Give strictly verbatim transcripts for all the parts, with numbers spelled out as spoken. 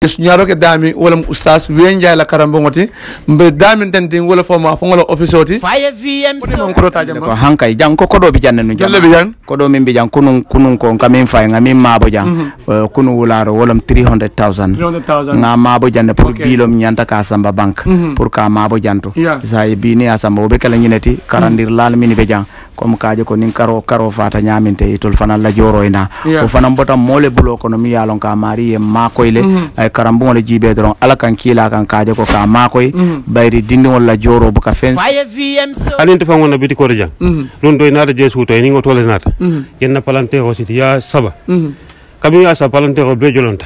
suñaro ke dami wala ustaz wenja la karambo ngoti mbe dami tenti wala foma fo ngala office oti Fire V M mon ko ta jamba ko hankay jang ko kodo bi janne no jalla bi jang kodo min bi jang kunun kunun ko kamin fay ngami mabo jang kunu wularo wolam three hundred thousand nga mabo janne pour bilom nyanta ka samba bank pour ka mabo janto say bi ni asamba o be kala nyineti karandir lal min be jang comme kaaje ko nin karo karo fata nyaminte itol fana la joroyna o fana botam mole bulo ko no mi yalon ka mari e makoyle ay karambo le jibe dron ala kan kila kan kaaje ko ka makoy bayri dindi wala joro bu ka fen Fire V M alinte fa ngona biti ko jang don doy nata jesu to ni ngoto le nata yenna palante o siti ya saba kami ya sa palante o be jolonta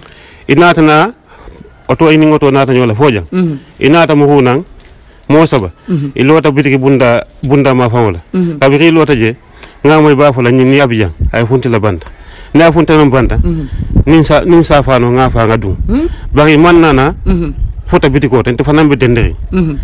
inata na oto ni ngoto nata nyola fojang inata mo hunan mo saba ilota bitiki bunda bunda ma fawla kabiri lota je ngamoy ba fala ni abijang ay funti la banda na funta non banda nin sa nin sa fano nga fa ngadu bari man nana fota bitiko tan to fanambe denderi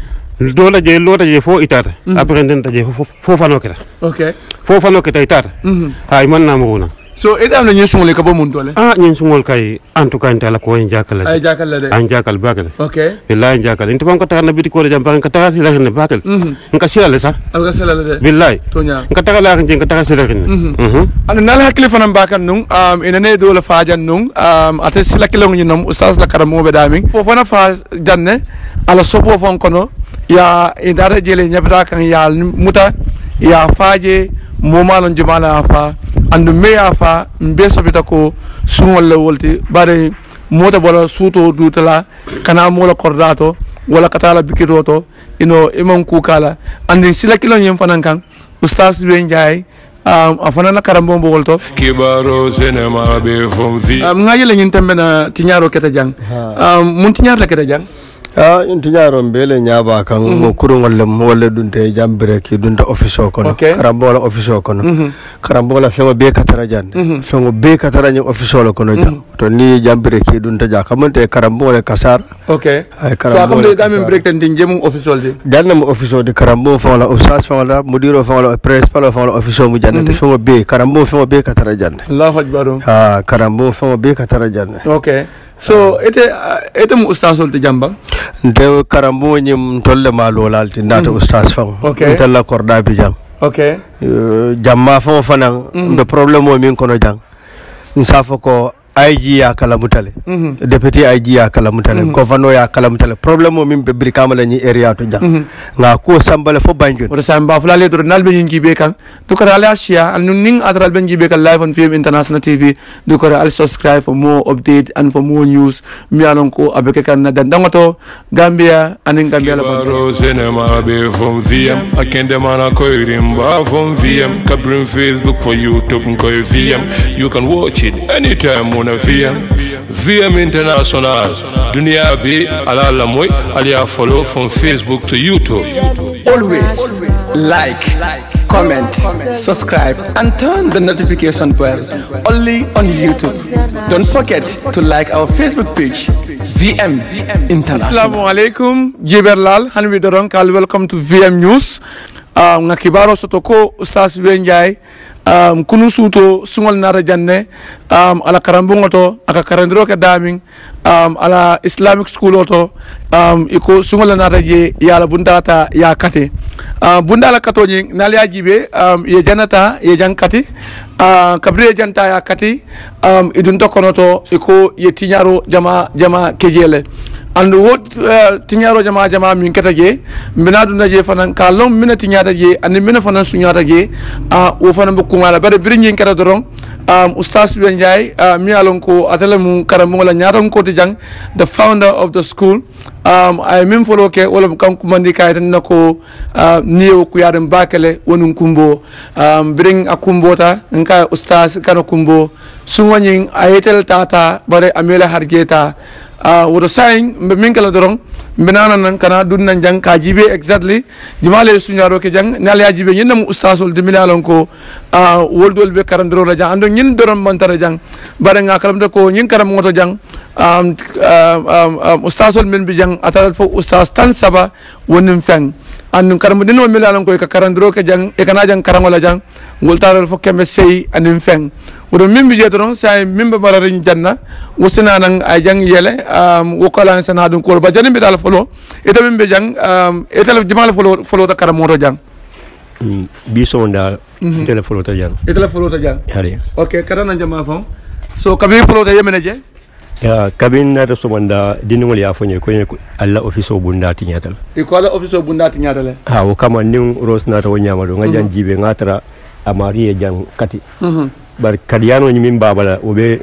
dola je lota je fo itata après ndenta je fo fano keta okay fo fano keta itata ay man na mo so edam la ñu sungol ka bo mun dole ah ñen sungol kay en tout cas intala ko en jakal ay jakal la de en jakal bakal okay billahi jakal inte fam ko taxna biti ko jam ba ka taxal la ne bakal nka sila sa al ga sala la de billahi tonya nka taxal la ngi nka taxal la ne mhm an nal hakli fanam bakal nung um ina ne dole fajan nung um ate sila kilo ngi nom ustaz la karamo be dami fo fana fa janne ala sobo fon kono ya indara jele nyabda kan ya muta ya faje momalon jumala fa andu meya fa mbe sobita ko sungol le wolti bare mota bola suto dutala kana mola kordato wala katala bikito to ino imam ku kala andi sila kilo nyem fanan kan ustaz wenjay um afana na karambo mbol to kibaro cinema be from the um ngajele nyin tembe na tinyaro keta jang um mun tinyar la keta jang ah inti nyaro mbele nyaba kan mo kurungol le wala dunte jambire ki dunta office o kono karambo wala office o kono karambo wala fengo be katara jande fengo be katara ni office o kono jam to ni jambire ki dunta ja kamante karambo wala kasar okay ay so akamde damen break tan din jemu office o de janna mo office o de karambo fa wala ustaz fa wala mudiro fa wala principal fa wala office o mu jande fengo be karambo fengo be katara jande Allahu akbar ah karambo fengo be katara jande okay so ete ete mu ustaz olti jamba nde karambo nyim tolle ma lolalti ndata ustaz fam tella korda bi jam okay jamma fam fanan de problème o min kono jang nsafo ko I G ya kala mutale deputy I G ya kala mutale governor ya kala mutale problème o min be brikama la ni area to jang nga ko sambale fo banjun o samba fula le to nal be ngi be kan du ko ala asia al ning adral be ngi be kan live on F M International T V du ko al subscribe for more update and for more news mi alon ko abeke kan na dangoto Gambia anin Gambia la baro cinema be from V M akende mana ko rimba from V M kabrin Facebook for YouTube ko V M you can watch it anytime on V M V M International dunia bi ala la moy aliya follow from Facebook to YouTube. Always like, comment, subscribe and turn the notification bell only on YouTube. Don't forget to like our Facebook page V M International. Assalamu alaikum Jiberlal hanwi dorong kal welcome to V M News. Um, ngakibaro sotoko ustaz Wenjay um, kunu suto sungol nara janne um, ala karambungo to aka karandiro ke daming um, ala Islamic school oto um, iko sungol nara je yala bundata ya kate uh, bundala kato nying nali ajibe um, ye janata ye jankati uh, kabre janta ya kati um, idun tokonoto iko ye tinyaro jama jama kejele andu wot uh, tinyaro jama jama min kata je minadu na je fanan kalom mina tinyata je ani mina fanan sunyata je a uh, wo fanan bu kumala bare birin kata dorong um, ustaz Wenjay uh, mi alon ko atale mu karambo la nyata ko ti jang the founder of the school um, ay min folo ke wala kan kumandi kay tan nako uh, niyo ku yaden bakale wonun kumbo um, birin akumbota nka ustaz kana kumbo sunwanyin ayetel tata bare amela harjeta Uh, wodo saying min kala dorong binana nan kana dunnan jang ka jibe exactly jimale sunyaro ke jang nal ya jibe nyen mu ustasul de minalon ko uh, woldol be karandro la jang ando nyen doron mantara jang bare nga karam de ko nyen karam ngoto jang um, um, um, um, ustasul min bi jang atal fo ustaz tan saba wonim feng andu karam dino mi lalan koy ka karandro ke jang e kana jang karangola jang ngol taral fo kembe sey anim feng wodo mimbi jetron say mimbe bararin janna wusina nan ay jang yele um wokolan sana dun ko ba jani mi dal folo eta mimbe jang um eta jamal folo folo ta karam moto jang bi sonda tele folo ta jang eta folo ta jang hari okay karana jama fo so kabi folo ta yemene je ya kabin na so wanda dinungol ya fonye ko alla office o bunda tinyatal e ko alla office o bunda tinyatal ha o kama nin ros na to nyama do ngajan jibe ngatra amari e jang kati mhm bar kadiyano ni min babala o be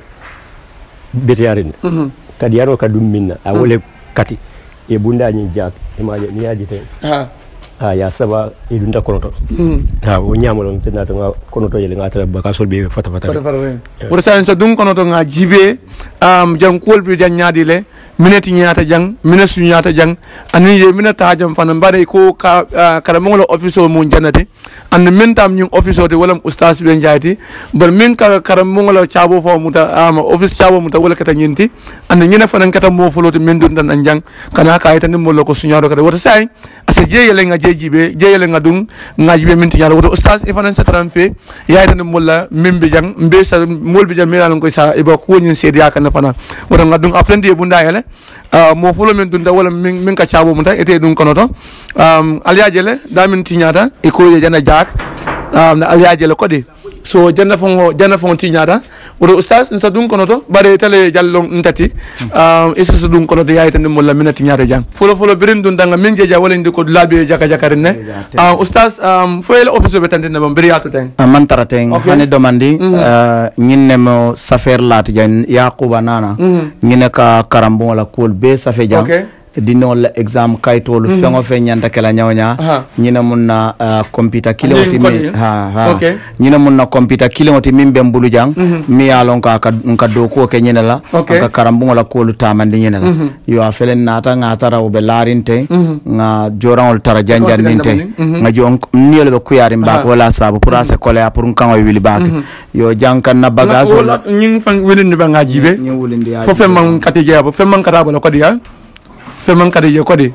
betiarin mhm kadiyano ka dum minna a wole kati e bunda ni jak e ma ni yaji te ha ha ya saba e dunda konoto mhm ha o nyama don tinata nga konoto yele ngatra baka sol be fata fata pour ça so dum konoto nga jibe am jang kol bi jang nyaadi le minati nyaata jang minasu nyaata jang ani ye minata jam fana bare ko ka kala mo lo office o mo janati an min tam ñu office o de wala oustaz be njaati bar min ka kala mo lo chaabo fo muta am office chaabo muta wala kata ñinti an ñina fana kata mo folote min dun dan an jang kana ka ayta mo lo ko suñaro kata wata say asa jeyele nga jejibe jeyele nga dum nga jibe minti nyaala wata oustaz e fana satran fe yaayta mo la mimbe jang mbe sa mol bi jang mi lan koy sa e ba ko ñin seedi yakana fana wata nga dum afrende bunda yele Uh, mo fulo min dunda wala min, min ka chabo muta ete dun kono to um aliajele da min tinyata e ko ye jana jak um na aliajele ko de so janna fongo janna fongo tinyata wuro ustaz nsa dun kono to bare tele jallo ntati um isu dun kono to yaita ni mulla min tinyata jang fulo fulo birin dun danga min jeja wala ndi ko labe jaka jakarin ne uh, ustaz um foyle office be tantene bam bari yato ten uh, man taraten okay. Hani domandi mm -hmm. uh, nyinne mo safer lat jan yaquba nana mm -hmm. nyine ka karambo la kol be safe jang okay. Dino la exam kaytolu mm -hmm. fengo fe nyanta kala nyawnya nyina munna uh, computer kile oti mi ha ha okay. Nyina munna computer kile oti mimbe mbulu jang mm -hmm. mi alon ka ka do ko ke nyina la okay. Ka karambungo la ko lu tamande nyina la mm -hmm. Yo afelen nata ngata raw be larinte mm -hmm. Nga joranol tara janjan ninte mm -hmm. Nga jon niele be kuyari mbak wala sabu pour ase kole pour nkango wili bak mm -hmm. Yo jankan na bagage wala nying fan wilindi ba ngajibe fo fe man katije ba fe man kata ba ko diya femman kade je kodi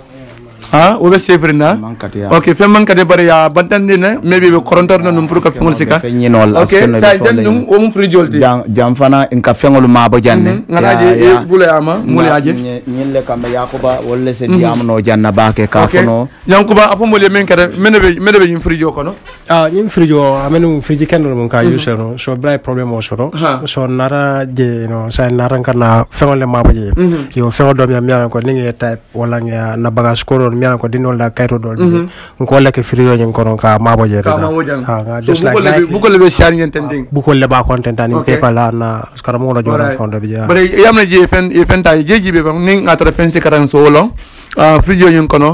ha o be sefrina okay femman kade bare ya bantande ne maybe be korontor no pour ka fengol sika okay sa jandum o mum frijolti jam jam fana en ka fengol ma bo janne ngalaje e bule ama mule aje nyille kambe yakuba wolle se diam no janna baake ka fono yankuba afo mole men kade menebe menebe yim frijo kono ah yim frijo amenu friji kendo mon ka use no so bla problem o soro so nara je no sa nara kana fengol ma bo je yo fengol do mi am ko ningi type wala na bagage ko mi ko dinol la kayto dol bi ko lek frigo nyen kono ka mabo je da ha nga just like bu ko lebe siar nyen tending bu ko leba content tan paper la na skara mo la jora fonda bi ja bare yamna je fen e fen tay je jibe ba ning atra fen se karan so lo frigo nyen kono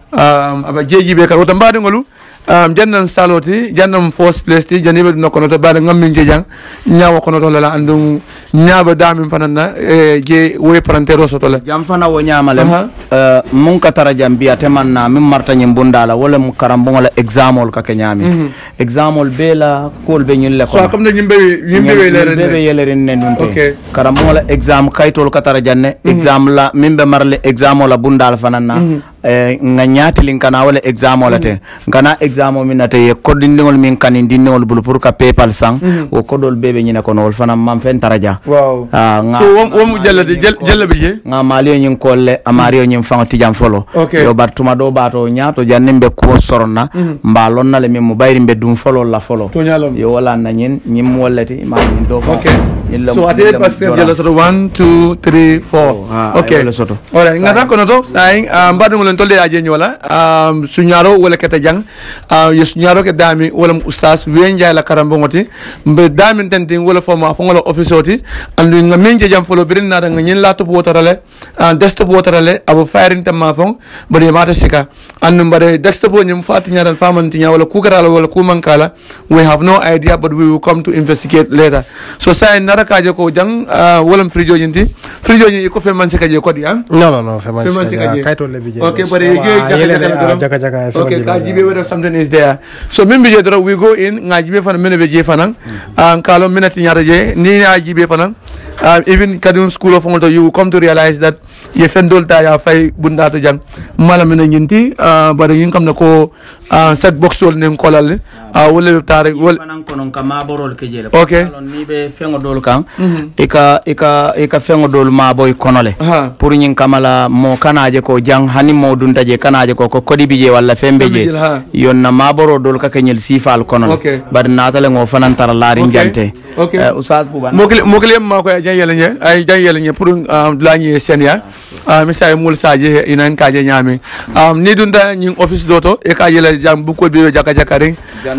um aba je jibe ka wota mbade ngolu um jannan saloti jannam first place ti janibe no kono to bade ngam min jejang nyaawa kono to la andum nyaaba damin fanana e je woy parantero soto la jam fana wo nyaamale euh mun ka tara jambia te manna min marta nyim bundala wala mu karambo wala examol ka ke nyami mm -hmm. Examol bela kol be nyille ko so comme ne nyimbe nyimbe lere be yelere ne dunte okay. Karambo wala exam kaytol ka tara janne mm -hmm. Exam la mimbe marle examol la bundala fanana mm -hmm. Eh, nga nyati linkana wala exam wala te ngana exam o minate ye kodindingol min kan dindingol bulu pour ka paypal sang mm -hmm. O kodol bebe nyina kono wol fana mam fen taraja wow ah nga so wom wom jellade jellabe je nga maliyo nyin kolle amario nyin fanga tijam folo okay. Yo bartuma do bato nyato jannembe ko soronna mm -hmm. Mbalon na le min mo bayri be dum folo la folo yo wala na nyin nyim wollati ma nyin do okay. So ate pasteur jella soto one two three four oh, ah, okay ora ngata kono to sai mbadum len tolle aje nyola um sunyaro wala keta jang uh, yes sunyaro ke dami wala ustaz wen jay la karambo ngoti mbe dami tenti wala foma fo ngolo office oti andu nga menje jam folo birin na nga nyin la to wotarale an desktop wotarale abo firing tamma fon bari mata sika andu bare desktop nyum fati nyaral famanti nya wala kugara wala kumankala we have no idea but we will come to investigate later so sai nara fana kaje ko jang wolam frijo nyinti frijo nyi ko fe man se kaje ko di ah no no no fe man se kaje kayto le bije okay but you jaka jaka jaka jaka okay ka jibe whether something is there so min bije dro we go in nga jibe fana men be je fana an kalo minati nyata je ni ya jibe fana even kadun school of ngol you come to realize that ye fendol ta ya fay bunda to jang mala men nyinti bare yin kam na ko set box wol nem kolal wala tare wol fanan konon kama borol ke jele okay ni be fengo dol kan e ka e ka e ka fengo dol ma boy konole pour nyin kamala mo kanaje ko jang hani mo dun taje kanaje ko ko kodi bije wala fembe je yonna ma boro dol ka kenyel sifal konole bar natale ngo fanan tar laari jante oustad buban mokle mokle ma ko jayele nye ay jayele nye pour lañi senia misay mul saje inan kaje nyami ni dun da nyin office doto e ka yele jam bu ko be jaka jakare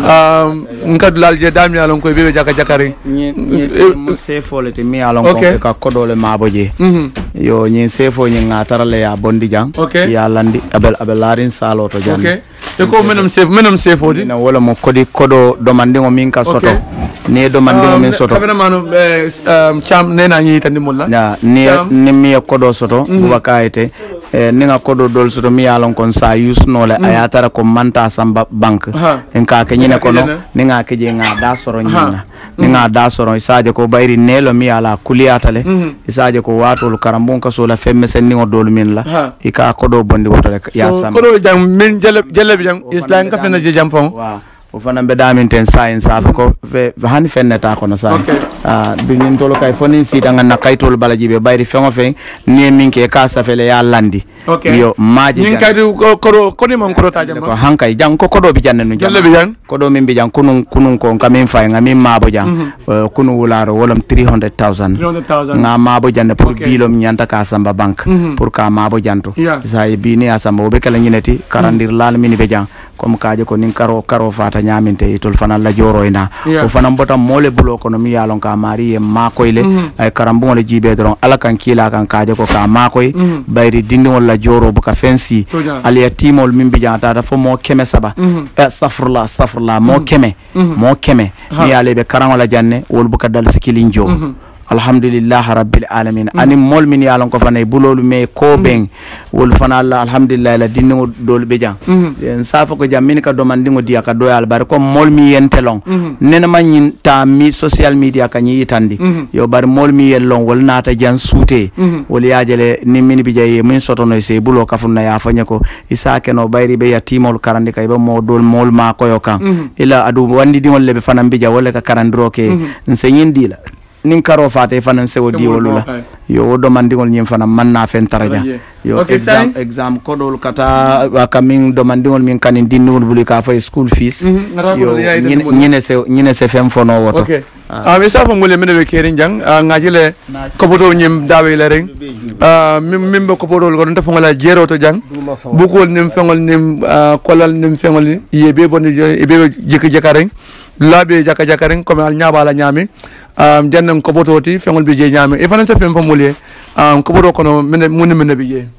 um ngad lalje dam yalon ko be jaka jakare ni mo sefo le te mi yalon ko ka kodole maboje yo ni sefo ni ngatara le ya bondi jang ya landi abel abel larin salo to jan okay e ko menam sef menam sefo di na wala mo kodi kodo do mandingo min ka soto ne do mandingo min soto kabena manu um cham nena ni tan mulla na ni ni mi kodo soto buba kayete ni nga kodo dol soto mi yalon kon sa use nole ayatara ko manta samba bank en ka ke nyine kono ni nga ke je nga da soro nyina ni nga da soro isaje ko bayri nelo mi ala kuliyatale isaje ko watol karambon ka so la femme sen ni dol min la e ka kodo bondi woto ya sam kodo jang min jele jele bi jang islam ka fena je jam fon o fana be damin ten science afa ko be hani fenneta kono sa ah bi nin tolo kay foni fi tanga na kaytol balaji be bayri fengo fen ni minke ka safele ya landi yo maji nin kay ko ko ko ni mon ko ta jam ko hankay jang ko kodo bi janne nu jam bi jang kodo min bi jang kunun kunun ko kamin fay ngami mabo jang kunu wularo wolam three hundred thousand nga mabo janne pour bilom nyanta ka samba bank pour ka mabo janto sa bi ni asamba be kala nyineti karandir lal mini be jang comme kaaje ko nin karo karo fata nyaminte itol fana la joro ina o fana mbota mole bulo ko no mi yalon ka mari e makoyle ay karambo le jibe don ala kan kila kan kaaje ko ka makoy bayri dindi wala joro bu ka fensi ali yatimol min bi janta fo mo keme saba astaghfirullah astaghfirullah mo keme mo keme mi yale be karan wala janne wol bu ka dal sikilin jo alhamdulillah rabbil alamin ani mol min yalon ko fana bulolu me ko ben wol fana allah alhamdulillah la dinno dol be jang en safa ko jam min ka do mandingo dia ka do yal bar ko mol mi yentelon nena man ta mi social media ka nyi tandi yo bar mol mi yellon wol nata jan suute wol yaajele ni min bi jaye min sotono se bulo ka funna ya fanya ko isaake no bayri be yatimol karandi kay be mo dol mol ma ko yo kan ila adu wandi di wol le be fana bi ja wol ka karandro ke nsenyin dila nin karo fate fanan sewo diwolula yo do mandingol nyim fana manna fen taraja yo exam exam kodol kata kamin do mandingol min kanin dinnul buli ka fa school fees yo nyine se nyine se fem fono woto okay ah mi sa fa ngule mene be kerin jang ngajile ko bodo nyim dawe le reng ah mim ko bodo ko nda fongola jero to jang bukol nim fengol nim kolal nim fengol yebe bonni yebe jek jekareng labe jaka jakaren comme al nyaba la nyami um jannan ko bototi fengol bi je nyami e fana se fem famulé um ko bodo kono men mun men bi je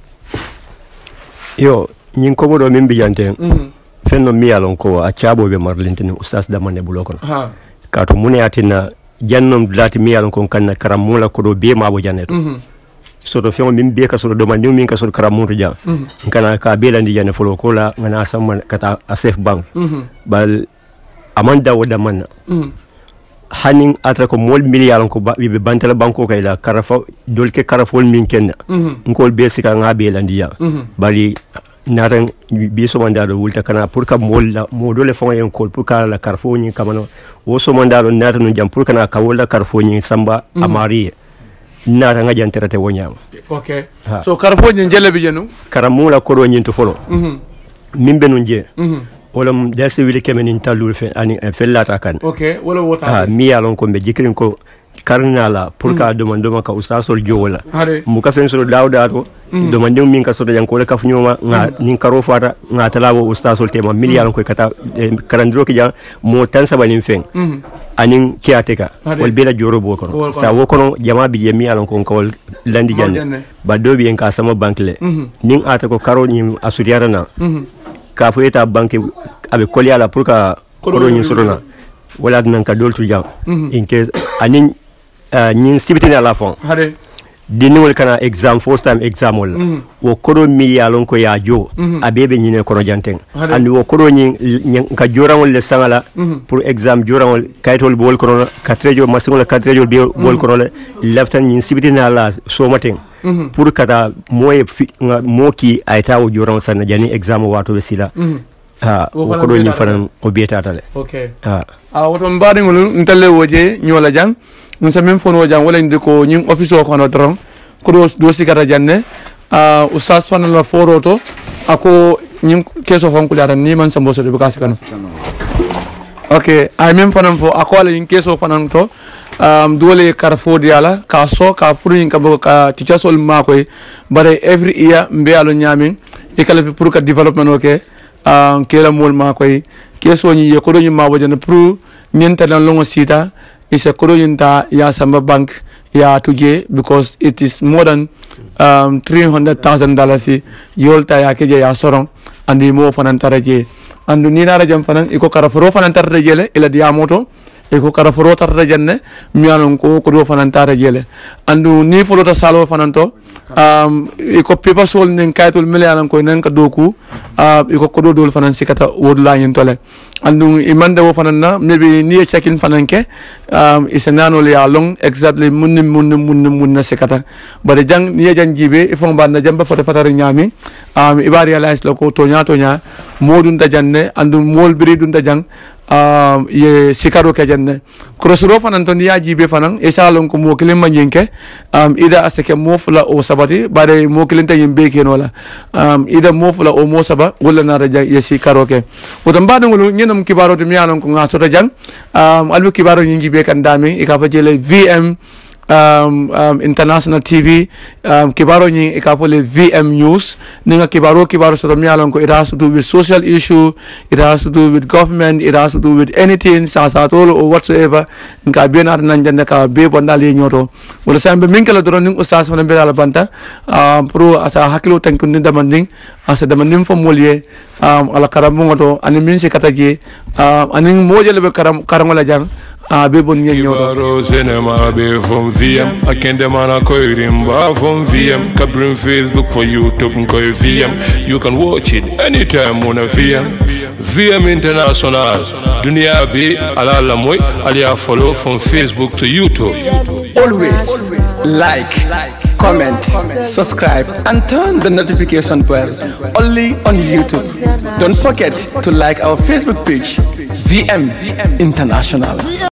yo nyin ko bodo min bi jante fenno mi yalon ko a ciabo be marlintini ustaz da manne bulo kono ha ka to mun yatina jannom lati mi yalon ko kanna karam mula ko do be mabo janeto so do fengo min be ka so do mandi min ka so karam mun ja kana ka be landi jane folo ko la ngana samman kata a safe bank bal amanda wada man mm. hanin atra ko mol miliyalon ko be bantala banko kay la karafa dolke karafol min kenna mm -hmm. ngol be sika ngabe landiya mm -hmm. bali naran bi so mandado wulta kana pour ka mol la mo dole fon en kol pour ka la karfo ni kamano wo so mandado nata no jam pour kana ka wala karfo ni samba mm -hmm. amari nata nga janterate wonyama okay ha. So karfo ni jelle bi jenu karamula ko do nyinto folo mm -hmm. mimbe no je mm -hmm. wala dasi wili kemen talul fe ani fellata kan okay wala wota ah mi yalon ko be jikrin ko karnala pour ka demande ma ka ustasol jowola mu ka fen so dawda to demande min ka so yan ko le ka fnyoma nga nin karo fata nga talawo ustasol tema mi yalon ko kata karandro ki ja mo tan sabanin fen anin kiateka wal bela joro bo kono sa wo kono jama bi mi yalon ko ko landi janne ba do bi en ka sama bankle nin ata ko karo ni asuriara na ka fo eta banque abe koliala pour ka koro ni sorona wala nan ka doltu jam inke anin ñin sibitini ala fon hade dinniŋol kana exam first time exam wol mm. wo kodo mi ye lon ko ya jo mm -hmm. abebe ñine kono janten andi wo kodo ñin ka joraŋol le saŋala mm -hmm. pour exam joraŋol kayitol bol kono katrejo masiŋol katrejo be bol mm. kono le leftan ñin sibitini ala somaten mm -hmm. pour kata moye mo ki ayta wo joraŋol sanna jani exam wato be sila mm -hmm. ha wo kodo ñin fanan o betata le okay ha a woto mbaadiŋol ntalle woje ñola jang nous sommes même fono jang wala ndi ko ñing office o kono dron ko do do sikata janne uh, ustaz fana la foroto ako ñing keso fon ko jaran ni man sambo so de bukasi kanu okay ay même fana fo ako ala ñing keso fana to um dole carrefour diala ka so ka pour ñing ka bo ka teacher sol ma koy bare every year mbe alo ñamin e kala pour ka development okay um kela mol ma koy keso ñi ye ko do ñu ma bo jane pour ñenta dan longo sita is a Kodoyinta ya Samba Bank ya tuje because it is more than um, three hundred thousand dollars yolta ya keje ya sorong andi mo fanan taraje andu ni na rajam fanan iko karaforo fanan taraje le ila dia moto iko karaforo taraje ne mi alon ko ko do fanan taraje le andu ni folo ta salo fanan to um iko paper sol nen kaytul milianan ko nen ka doku uh, iko ko do dol fanan sikata wodla yin tole andu imande wo fanan na maybe ni checking fanan ke um isenano le ya long exactly munni munni munni munna sikata bare jang ni jang jibe ifon banda jamba foto fatare nyami um ibari realize lako to nya to nya modun ta janne andu mol biri dun ta jang um ye sikaro ke janne krosro fanan to ni ya jibe fanan e salon ko mo kilim manjenke um ida asake mo fula o sabati bare mo kilinta yimbe ken wala um ida mo fula o mo saba wala na raja ye sikaro ke wotam badu ngulu nyenam kibaro to mi alon ko ngaso ta jang um albu kibaro nyingi be kan dami e ka fa jele V M um, um, International T V um, kibaro nyi ikapole V M News ninga kibaro kibaro so mi alon ko it has to do with social issue, it has to do with government, it has to do with anything sa sa tolo or whatsoever nka benar nan jande ka be bondali nyoto wala sambe minkala doron ning ustaz fana be ala banta um, pro asa hakilo tankun ni damanding asa damanding fo molye um, ala karamu ngoto ani min se kataje um, aning mojele be karam karangola jang a be bon ñeño do cinema be from V M akende mana koy rimba from V M kabrin Facebook for YouTube koy V M you can watch it anytime on a V M V M International dunia be ala la moy aliya follow from Facebook to YouTube. Always like, comment, subscribe and turn the notification bell only on YouTube. Don't forget to like our Facebook page V M International.